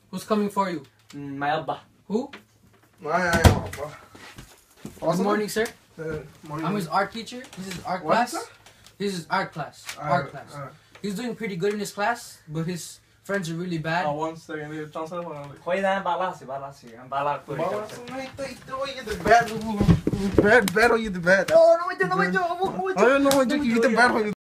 Who's coming for you? My abba. Who? My abba. Good morning, sir. Morning. I'm his art teacher. This is art What, class. sir? This is art class. Art class. He's doing pretty good in his class, but his friends are really bad. One second, you transfer for me. Khoi na balasi. Ang balak ko. Bad, you the bad. Oh, no, wait, I don't know what you the bad.